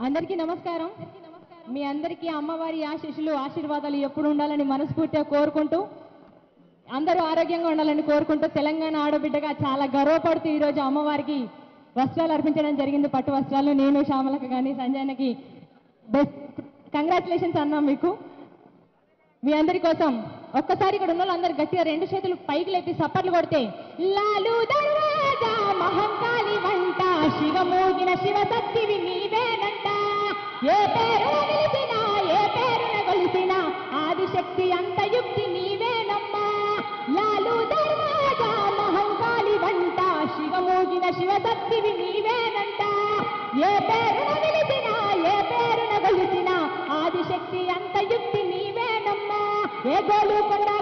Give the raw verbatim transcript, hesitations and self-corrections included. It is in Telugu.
అందరికీ నమస్కారం. మీ అందరికీ అమ్మవారి ఆశీస్సులు ఆశీర్వాదాలు ఎప్పుడు ఉండాలని మనస్ఫూర్తిగా కోరుకుంటూ, అందరూ ఆరోగ్యంగా ఉండాలని కోరుకుంటూ, తెలంగాణ ఆడబిడ్డగా చాలా గర్వపడుతూ ఈరోజు అమ్మవారికి వస్త్రాలు అర్పించడం జరిగింది. పట్టు వస్త్రాలు. నేను శ్యామలకు కానీ సంజయనకి బెస్ట్ కంగ్రాచులేషన్స్ అన్నాం మీకు. మీ అందరి కోసం ఒక్కసారి ఇక్కడ ఉన్న వాళ్ళందరూ గట్టిగా రెండు చేతులు పైకి లేపి సప్పట్లు కొడితే, లాలు దర్వాజా మహంకాళి వంట శివమోగిన శివశక్తివి నీవేనంట, ఏ పేరున నిలిచినా ఏ పేరున కొలిసినా ఆదిశక్తి అంత యుక్తి నీవేనమ్మా. లాలు దర్వాజా మహంకాళి వంట శివమోగిన శివశక్తివి నీవేనంట, ఏ పేరున నిలిచినా ఏ పేరున కొలిసినా ఆదిశక్తి అంత యుక్తి నీవేనమ్మా. ఏ గోలుకొండ